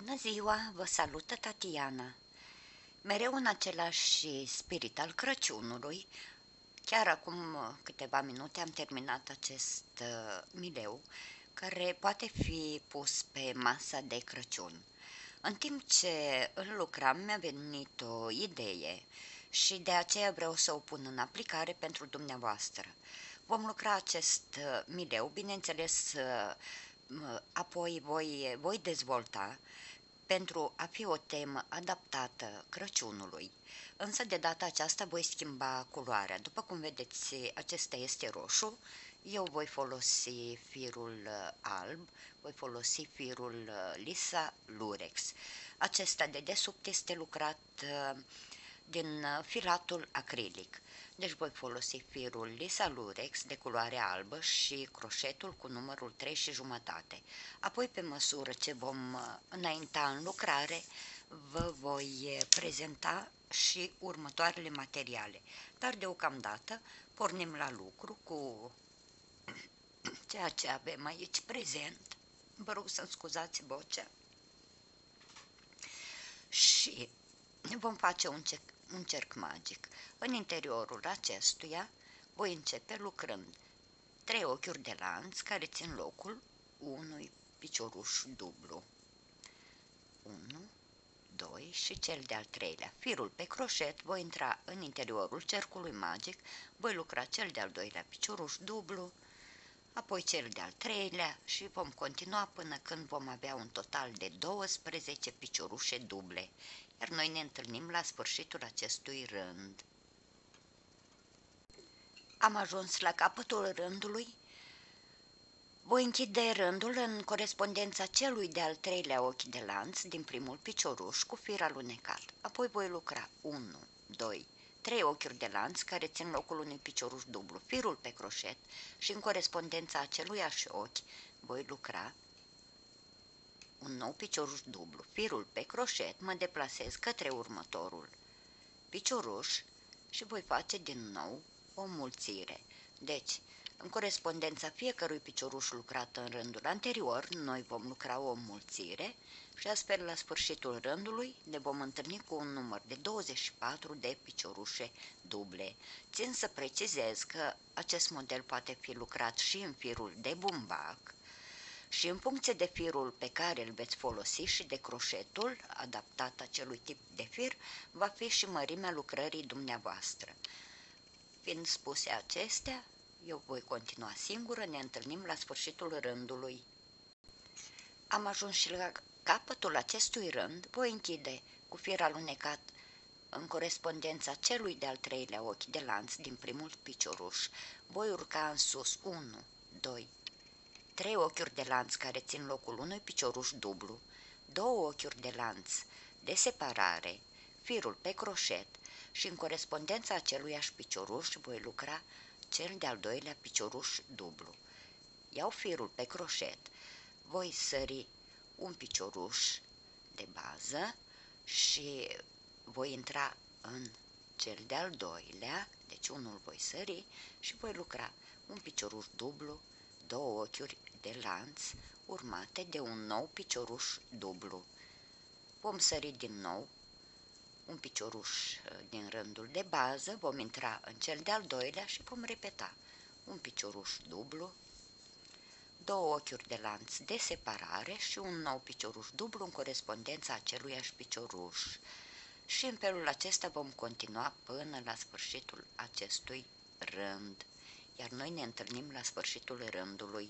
Bună ziua, vă salută Tatiana. Mereu în același spirit al Crăciunului, chiar acum câteva minute am terminat acest mileu care poate fi pus pe masa de Crăciun. În timp ce îl lucram, mi-a venit o idee și de aceea vreau să o pun în aplicare pentru dumneavoastră. Vom lucra acest mileu, bineînțeles, apoi voi dezvolta pentru a fi o temă adaptată Crăciunului, însă de data aceasta voi schimba culoarea. După cum vedeți, acesta este roșu, eu voi folosi firul alb, voi folosi firul Lisa Lurex. Acesta de desubt este lucrat din filatul acrilic. Deci voi folosi firul Lisa Lurex de culoare albă și croșetul cu numărul 3 și jumătate. Apoi, pe măsură ce vom înainta în lucrare, vă voi prezenta și următoarele materiale. Dar deocamdată pornim la lucru cu ceea ce avem aici prezent. Vă rog să-mi scuzați vocea. Și vom face un cerc magic. În interiorul acestuia voi începe lucrând 3 ochiuri de lanț care țin locul unui picioruș dublu. 1, 2 și cel de-al treilea. Firul pe croșet, voi intra în interiorul cercului magic, voi lucra cel de-al doilea picioruș dublu, apoi cel de-al treilea și vom continua până când vom avea un total de 12 piciorușe duble, iar noi ne întâlnim la sfârșitul acestui rând. Am ajuns la capătul rândului. Voi închide rândul în corespondența celui de-al treilea ochi de lanț din primul picioruș cu fir alunecat. Apoi voi lucra 1, 2, 3 ochiuri de lanț care țin locul unui picioruș dublu, firul pe croșet și în corespondența aceluiași ochi voi lucra un nou picioruș dublu, firul pe croșet, mă deplasez către următorul picioruș și voi face din nou o mulțire. Deci, în corespondența fiecărui picioruș lucrat în rândul anterior, noi vom lucra o mulțire și astfel la sfârșitul rândului ne vom întâlni cu un număr de 24 de piciorușe duble. Țin să precizez că acest model poate fi lucrat și în firul de bumbac și în funcție de firul pe care îl veți folosi și de croșetul adaptat acelui tip de fir, va fi și mărimea lucrării dumneavoastră. Fiind spuse acestea, eu voi continua singură, ne întâlnim la sfârșitul rândului. Am ajuns și la capătul acestui rând, voi închide cu fir alunecat în corespondența celui de-al treilea ochi de lanț din primul picioruș. Voi urca în sus 1, 2, 3 ochiuri de lanț care țin locul unui picioruș dublu, 2 ochiuri de lanț de separare, firul pe croșet și în corespondența aceluiași picioruș voi lucra cel de-al doilea picioruș dublu. Iau firul pe croșet, voi sări un picioruș de bază și voi intra în cel de-al doilea, deci unul voi sări și voi lucra un picioruș dublu, 2 ochiuri de lanț urmate de un nou picioruș dublu. Vom sări din nou un picioruș din rândul de bază, vom intra în cel de-al doilea și vom repeta un picioruș dublu, 2 ochiuri de lanț de separare și un nou picioruș dublu în corespondența aceluiași picioruș. Și în felul acesta vom continua până la sfârșitul acestui rând, iar noi ne întâlnim la sfârșitul rândului.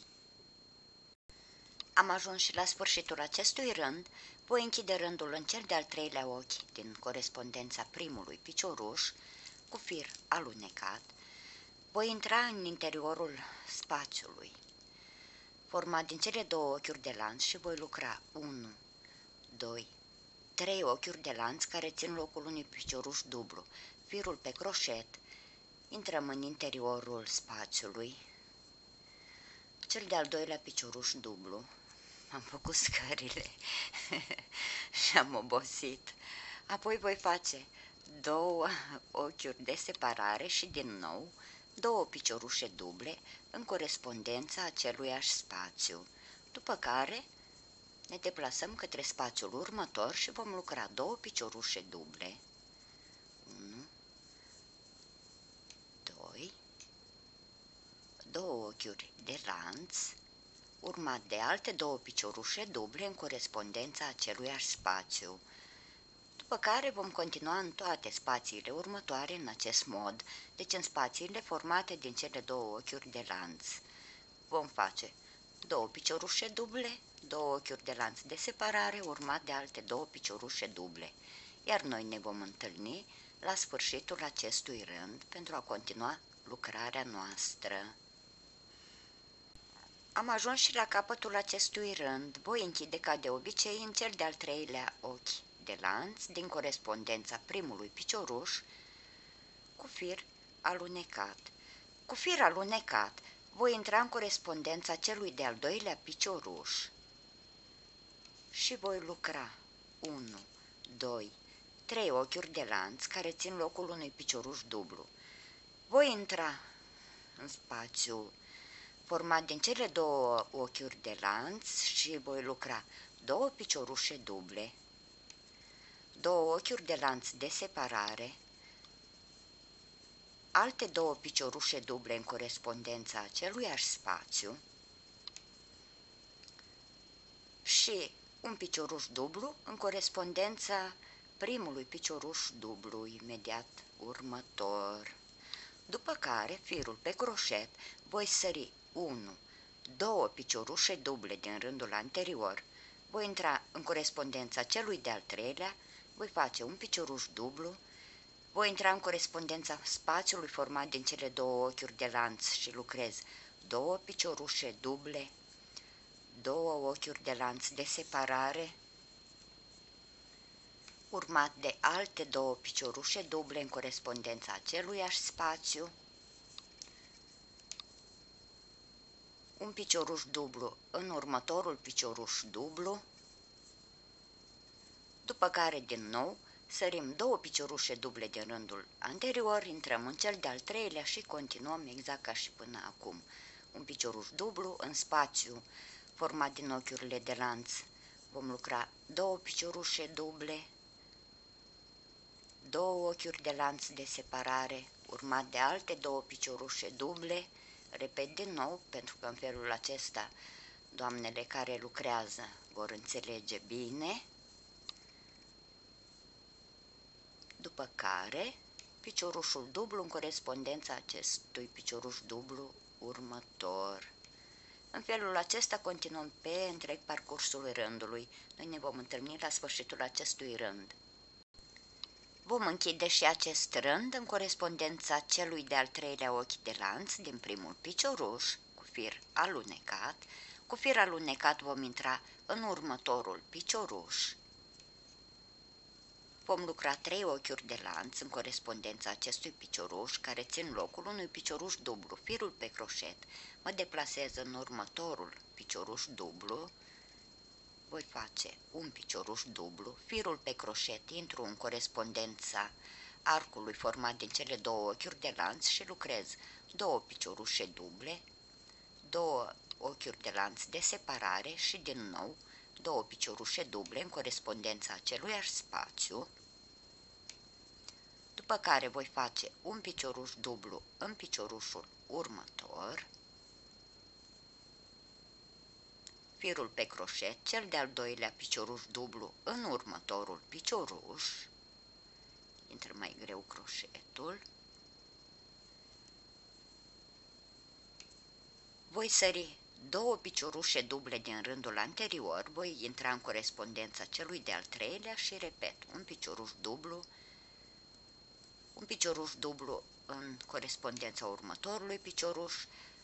Am ajuns și la sfârșitul acestui rând, voi închide rândul în cel de-al treilea ochi din corespondența primului picioruș cu fir alunecat, voi intra în interiorul spațiului, format din cele 2 ochiuri de lanț și voi lucra 1, 2, 3 ochiuri de lanț care țin locul unui picioruș dublu, firul pe croșet, intrăm în interiorul spațiului, cel de-al doilea picioruș dublu. Am făcut scările și am obosit. Apoi voi face 2 ochiuri de separare și din nou 2 piciorușe duble în corespondența aceluiași spațiu. După care Ne deplasăm către spațiul următor și vom lucra 2 piciorușe duble. 1, 2, 2 ochiuri de lanț, urmat de alte 2 piciorușe duble în corespondența aceluiași spațiu. După care vom continua în toate spațiile următoare în acest mod, deci în spațiile formate din cele 2 ochiuri de lanț. Vom face 2 piciorușe duble, 2 ochiuri de lanț de separare, urmat de alte 2 piciorușe duble, iar noi ne vom întâlni la sfârșitul acestui rând pentru a continua lucrarea noastră. Am ajuns și la capătul acestui rând. Voi închide ca de obicei în cel de-al 3-lea ochi de lanț din corespondența primului picioruș cu fir alunecat. Cu fir alunecat voi intra în corespondența celui de-al 2-lea picioruș și voi lucra 1, 2, 3 ochiuri de lanț care țin locul unui picioruș dublu. Voi intra în spațiu format din cele 2 ochiuri de lanț și voi lucra 2 piciorușe duble, 2 ochiuri de lanț de separare, alte 2 piciorușe duble în corespondența aceluiași spațiu și un picioruș dublu în corespondența primului picioruș dublu imediat următor. După care, firul pe croșet, voi sări 1, 2 piciorușe duble din rândul anterior, voi intra în corespondența celui de-al 3-lea, voi face un picioruș dublu, voi intra în corespondența spațiului format din cele 2 ochiuri de lanț și lucrez 2 piciorușe duble, 2 ochiuri de lanț de separare, urmat de alte 2 piciorușe duble în corespondența aceluiași spațiu, un picioruș dublu în următorul picioruș dublu, după care din nou sărim 2 piciorușe duble din rândul anterior, intrăm în cel de-al 3-lea și continuăm exact ca și până acum. Un picioruș dublu în spațiu format din ochiurile de lanț. Vom lucra 2 piciorușe duble, 2 ochiuri de lanț de separare, urmat de alte 2 piciorușe duble. Repet din nou, pentru că în felul acesta doamnele care lucrează vor înțelege bine. După care, piciorușul dublu în corespondența acestui picioruș dublu următor. În felul acesta continuăm pe întreg parcursul rândului. Noi ne vom întâlni la sfârșitul acestui rând. Vom închide și acest rând în corespondența celui de-al 3-lea ochi de lanț din primul picioruș cu fir alunecat. Cu fir alunecat vom intra în următorul picioruș. Vom lucra 3 ochiuri de lanț în corespondența acestui picioruș care țin locul unui picioruș dublu. Firul pe croșet mă deplasez în următorul picioruș dublu, voi face un picioruș dublu, firul pe croșet intru în corespondența arcului format din cele 2 ochiuri de lanț și lucrez 2 piciorușe duble, 2 ochiuri de lanț de separare și din nou 2 piciorușe duble în corespondența aceluiași spațiu, după care voi face un picioruș dublu în piciorușul următor, firul pe croșet, cel de-al 2-lea picioruș dublu în următorul picioruș, intră mai greu croșetul, voi sări 2 piciorușe duble din rândul anterior, voi intra în corespondența celui de-al 3-lea și repet, un picioruș dublu în corespondența următorului picioruș,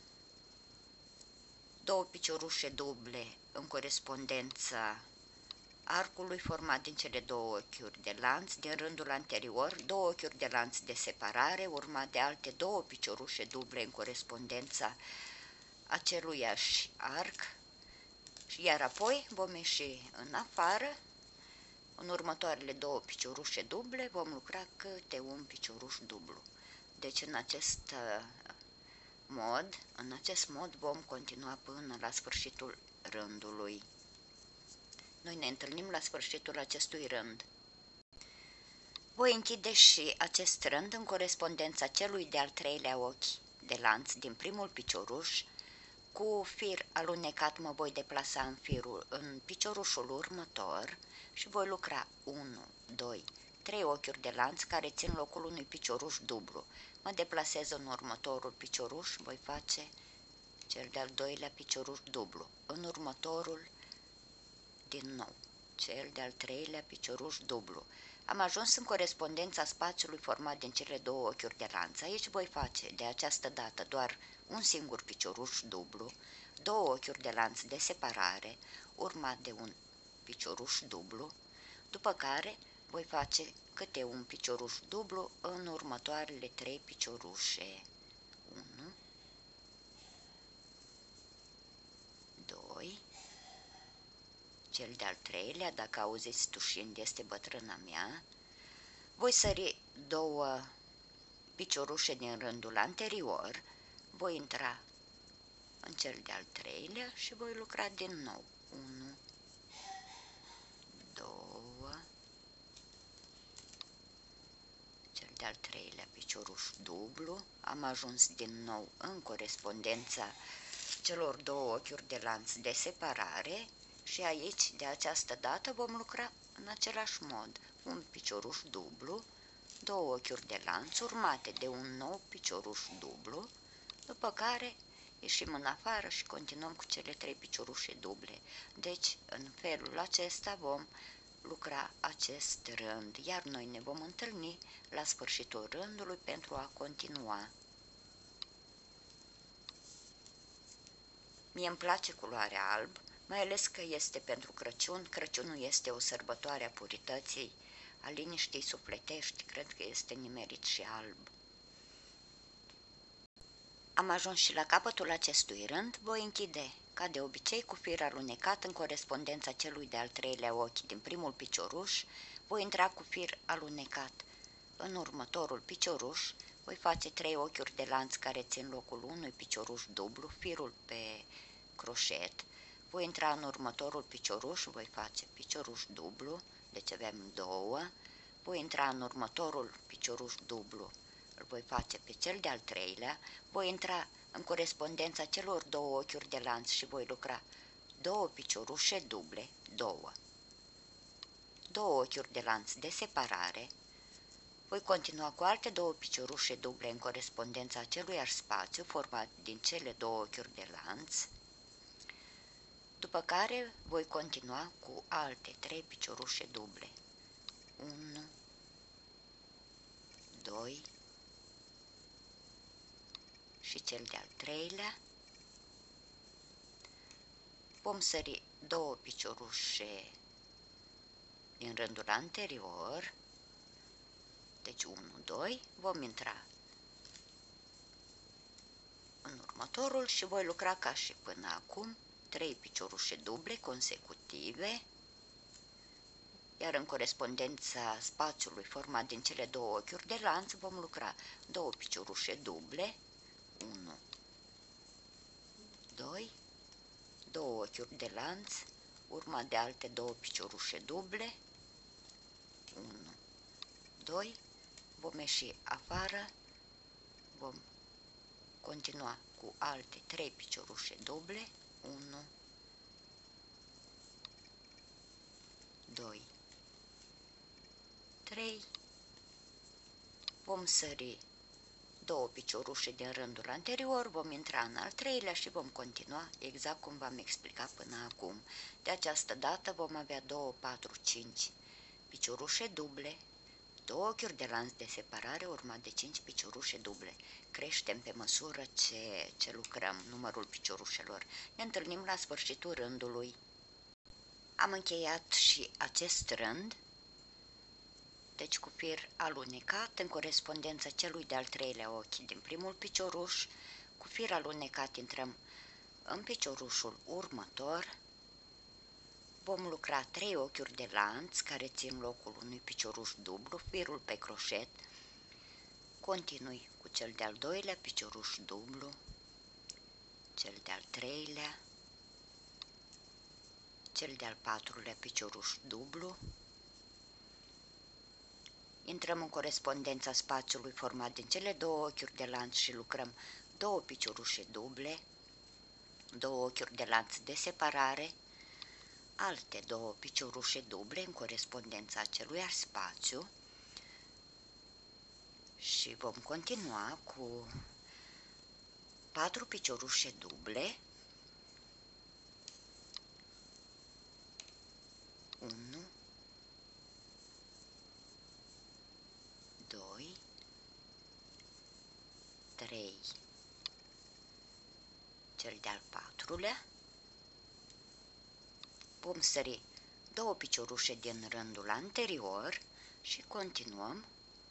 2 piciorușe duble în corespondența arcului format din cele 2 ochiuri de lanț din rândul anterior, 2 ochiuri de lanț de separare, urmat de alte 2 piciorușe duble în corespondența aceluiași arc, iar apoi vom ieși în afară. În următoarele 2 piciorușe duble vom lucra câte un picioruș dublu. Deci în acest mod vom continua până la sfârșitul rândului. Noi ne întâlnim la sfârșitul acestui rând. Voi închide și acest rând în corespondența celui de-al treilea ochi de lanț din primul picioruș. Cu fir alunecat mă voi deplasa în piciorușul următor și voi lucra 1, 2, 3 ochiuri de lanț care țin locul unui picioruș dublu. Mă deplasez în următorul picioruș, voi face cel de-al doilea picioruș dublu, în următorul din nou, cel de-al treilea picioruș dublu. Am ajuns în corespondența spațiului format din cele două ochiuri de lanț. Aici voi face de această dată doar un singur picioruș dublu, două ochiuri de lanț de separare, urmat de un picioruș dublu, după care voi face câte un picioruș dublu în următoarele 3 piciorușe. 1, 2, cel de-al treilea, dacă auziți tușind, este bătrâna mea. Voi sări două piciorușe din rândul anterior, voi intra în cel de-al treilea și voi lucra din nou. 1, 2, cel de-al treilea picioruș dublu. Am ajuns din nou în corespondența celor două ochiuri de lanț de separare și aici, de această dată, vom lucra în același mod. Un picioruș dublu, două ochiuri de lanț urmate de un nou picioruș dublu, după care ieșim în afară și continuăm cu cele 3 piciorușe duble. Deci, în felul acesta vom lucra acest rând, iar noi ne vom întâlni la sfârșitul rândului pentru a continua. Mie îmi place culoarea alb, mai ales că este pentru Crăciun. Crăciunul este o sărbătoare a purității, a liniștii sufletești, cred că este nimerit și alb. Am ajuns și la capătul acestui rând, voi închide, ca de obicei, cu fir alunecat în corespondența celui de-al treilea ochi din primul picioruș, voi intra cu fir alunecat în următorul picioruș, voi face 3 ochiuri de lanț care țin locul unui picioruș dublu, firul pe croșet, voi intra în următorul picioruș, voi face picioruș dublu, deci avem 2, voi intra în următorul picioruș dublu, îl voi face pe cel de-al treilea, voi intra în corespondența celor două ochiuri de lanț și voi lucra 2 piciorușe duble, 2 ochiuri de lanț de separare, voi continua cu alte 2 piciorușe duble în corespondența aceluiași spațiu format din cele 2 ochiuri de lanț, după care voi continua cu alte 3 piciorușe duble, 1, 2 și cel de-al treilea. Vom sări 2 piciorușe din rândul anterior, deci 1, 2, vom intra în următorul și voi lucra ca și până acum 3 piciorușe duble consecutive, iar în corespondența spațiului format din cele 2 ochiuri de lanț vom lucra 2 piciorușe duble, 1, 2, 2 ochiuri de lanț, urmat de alte 2 piciorușe duble, 1, 2, vom ieși afară, vom continua cu alte 3 piciorușe duble, 1, 2, 3, vom sări 2 piciorușe din rândul anterior, vom intra în al treilea și vom continua exact cum v-am explicat până acum. De această dată vom avea 2, 4, 5 piciorușe duble, 2 ochiuri de lanț de separare urmat de 5 piciorușe duble. Creștem pe măsură ce lucrăm numărul piciorușelor. Ne întâlnim la sfârșitul rândului. Am încheiat și acest rând, deci cu fir alunecat în corespondența celui de-al treilea ochi din primul picioruș, cu fir alunecat intrăm în piciorușul următor, vom lucra 3 ochiuri de lanț care țin locul unui picioruș dublu, firul pe croșet, continui cu cel de-al doilea picioruș dublu, cel de-al treilea, cel de-al patrulea picioruș dublu, intrăm în corespondența spațiului format din cele două ochiuri de lanț și lucrăm două piciorușe duble, două ochiuri de lanț de separare, alte două piciorușe duble în corespondența aceluiași spațiu și vom continua cu 4 piciorușe duble, 1, 2, 3, cel de-al patrulea, vom sări două piciorușe din rândul anterior și continuăm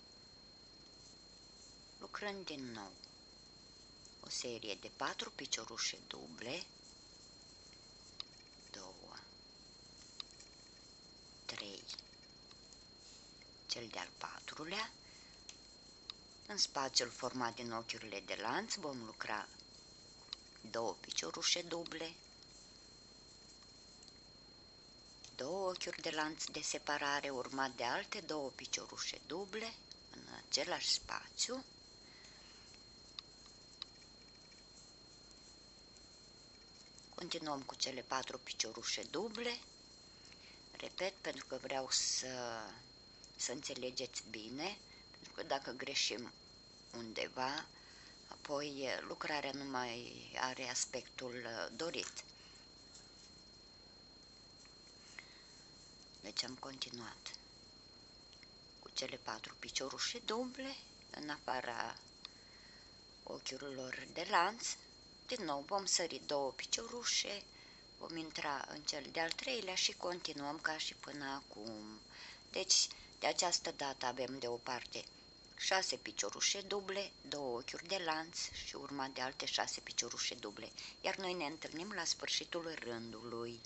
lucrând din nou o serie de 4 piciorușe duble, 2, 3, cel de-al patrulea. În spațiul format din ochiurile de lanț vom lucra două piciorușe duble, două ochiuri de lanț de separare urmat de alte două piciorușe duble în același spațiu. Continuăm cu cele 4 piciorușe duble. Repet, pentru că vreau să înțelegeți bine, pentru că dacă greșim undeva, apoi lucrarea nu mai are aspectul dorit. Deci am continuat cu cele 4 piciorușe duble în afara ochiurilor de lanț. Din nou vom sări două piciorușe, vom intra în cel de-al treilea și continuăm ca și până acum. Deci, de această dată avem de o parte 6 piciorușe duble, două ochiuri de lanț și urmat de alte 6 piciorușe duble, iar noi ne întâlnim la sfârșitul rândului.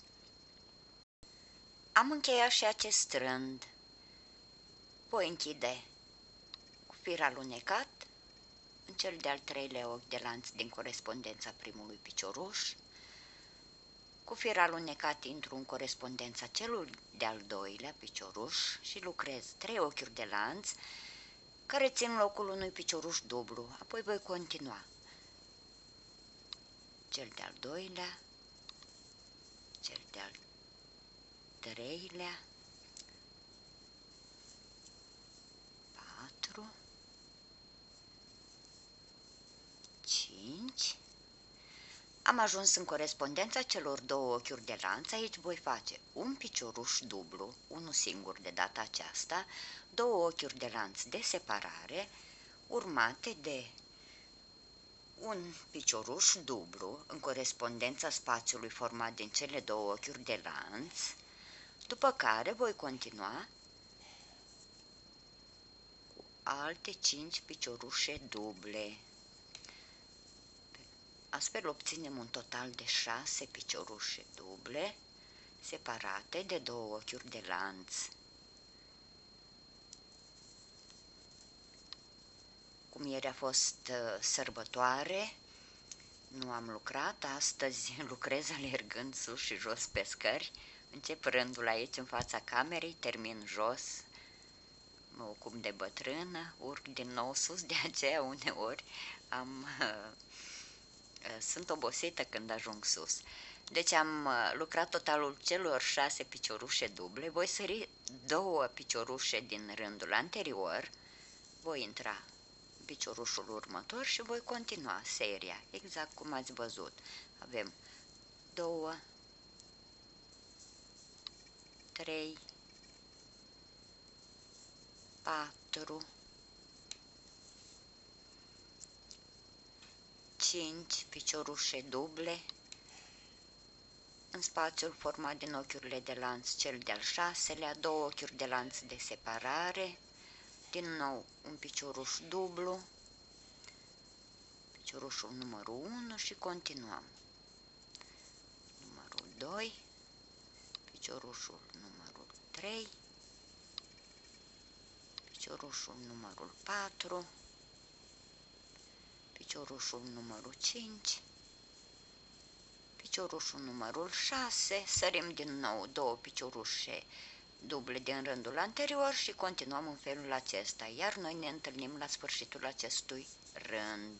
Am încheiat și acest rând. Voi închide cu fir alunecat în cel de-al treilea ochi de lanț din corespondența primului picioruș. Cu fir alunecat intru în corespondența celui de-al doilea picioruș și lucrez 3 ochiuri de lanț care țin locul unui picioruș dublu. Apoi voi continua cel de-al doilea, cel de-al treilea, 4, 5. Am ajuns în corespondența celor două ochiuri de lanț. Aici voi face un picioruș dublu, unul singur de data aceasta, două ochiuri de lanț de separare, urmate de un picioruș dublu în corespondența spațiului format din cele două ochiuri de lanț, după care voi continua cu alte 5 piciorușe duble. Astfel obținem un total de 6 piciorușe duble separate de două ochiuri de lanț. Cum ieri a fost sărbătoare, nu am lucrat, astăzi lucrez alergând sus și jos pe scări. Încep rândul aici în fața camerei, termin jos, mă ocup de bătrână, urc din nou sus, de aceea uneori sunt obosită când ajung sus. Deci am lucrat totalul celor 6 piciorușe duble, voi sări 2 piciorușe din rândul anterior, voi intra în piciorușul următor și voi continua seria, exact cum ați văzut. Avem 2, 3, 4, 5 piciorușe duble în spațiul format din ochiurile de lanț cel de-al 6-lea, două ochiuri de lanț de separare, din nou un picioruș dublu, piciorușul numărul 1 și continuăm. Numărul 2, piciorușul numărul 3, piciorușul numărul 4, piciorușul numărul 5, piciorușul numărul 6, sărim din nou 2 piciorușe duble din rândul anterior și continuăm în felul acesta, iar noi ne întâlnim la sfârșitul acestui rând.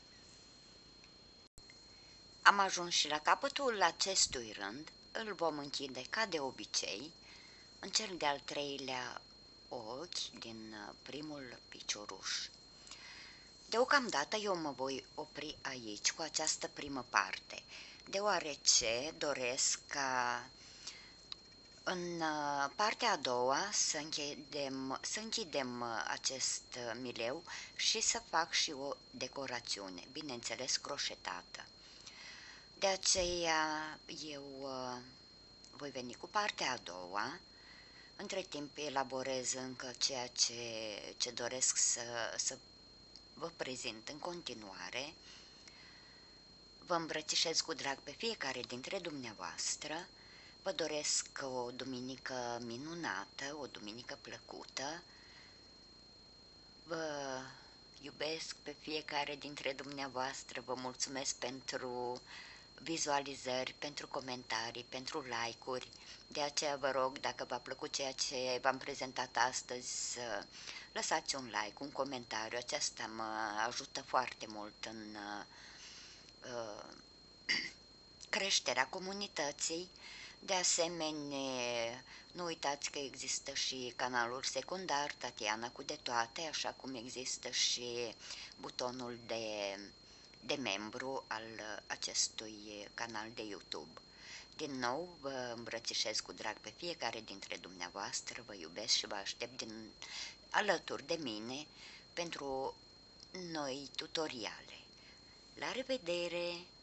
Am ajuns și la capătul acestui rând, îl vom închide ca de obicei în cel de-al treilea ochi din primul picioruș. Deocamdată eu mă voi opri aici cu această primă parte, deoarece doresc ca în partea a doua să închidem acest mileu și să fac și o decorațiune, bineînțeles croșetată. De aceea eu voi veni cu partea a doua. Între timp elaborez încă ceea ce doresc să vă prezint în continuare. Vă îmbrățișez cu drag pe fiecare dintre dumneavoastră. Vă doresc o duminică minunată, o duminică plăcută. Vă iubesc pe fiecare dintre dumneavoastră. Vă mulțumesc pentru vizualizări, pentru comentarii, pentru like-uri. De aceea vă rog, dacă v-a plăcut ceea ce v-am prezentat astăzi, să lăsați un like, un comentariu. Aceasta mă ajută foarte mult în creșterea comunității. De asemenea, nu uitați că există și canalul secundar Tatiana cu de toate, așa cum există și butonul de membru al acestui canal de YouTube. Din nou vă îmbrățișez cu drag pe fiecare dintre dumneavoastră, vă iubesc și vă aștept alături de mine pentru noi tutoriale. La revedere!